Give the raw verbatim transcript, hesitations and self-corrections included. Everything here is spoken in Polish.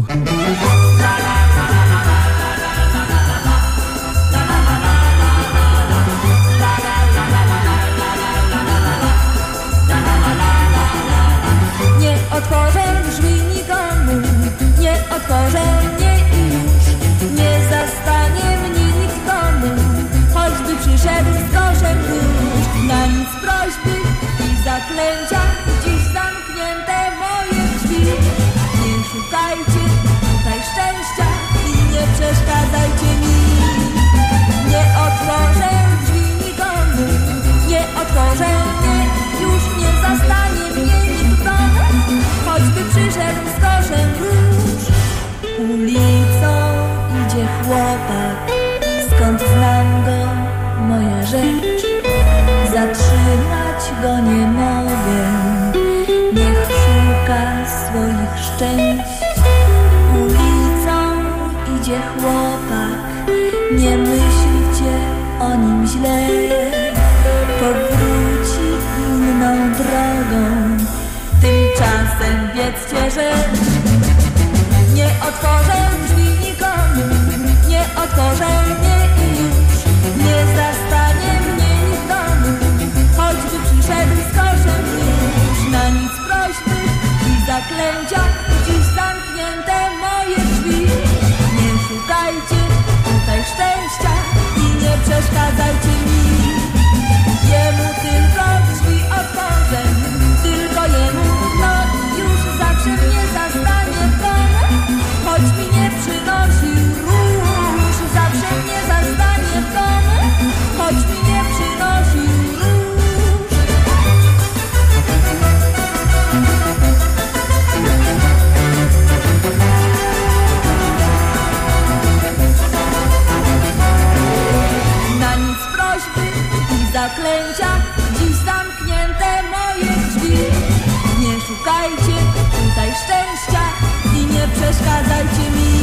Nie otworzę drzwi nikomu, nie otworzę mnie i już nie zastanie mnie nikt w domu, choćby przyszedł z koszem róż. Na nic prośby i zaklęcia, dziś zamknięte moje drzwi. Nie szukajcie tutaj szczęścia i nie przeszkadzajcie mi. Nie otworzę drzwi nikomu, nie otworzę mnie, już nie zastanie mnie nikt w domu, choćby przyszedł z koszem róż. Ulicą idzie chłopak, skąd znam go, moja rzecz. Zatrzymać go nie mogę, niech szuka swoich szczęść. Ulicą idzie chłopak, nie myślcie o nim źle. Powróci inną drogą, tymczasem wiedzcie, że nie otworzę drzwi nikomu, nie otworzę mnie i już nie zastanie mnie nikt w domu, choćby przyszedł z koszem róż. Na nic prośby i zaklęcia, dziś zamknięte moje drzwi. Nie szukajcie tutaj szczęścia i nie przeszkadzajcie mi. Jemu tylko drzwi otworzę, tylko jemu, no już zawsze mnie zastanie w domu, choć mi nie przynosił róż. Zawsze mnie zastanie w domu, choć mi nie przynosił róż. Na nic prośby i zaklęcia, dziś zamknięte moje drzwi. Nie szukajcie tutaj szczęścia i nie przeszkadzajcie mi.